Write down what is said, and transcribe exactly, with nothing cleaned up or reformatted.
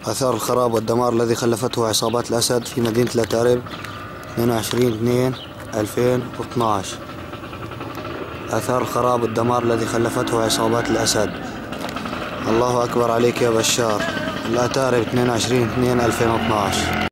آثار الخراب والدمار الذي خلفته عصابات الأسد في مدينة الأتارب اثنين وعشرين اثنين ألفين واثناشر. آثار الخراب والدمار الذي خلفته عصابات الأسد. الله أكبر عليك يا بشار. الأتارب اثنين وعشرين اثنين ألفين واثناشر.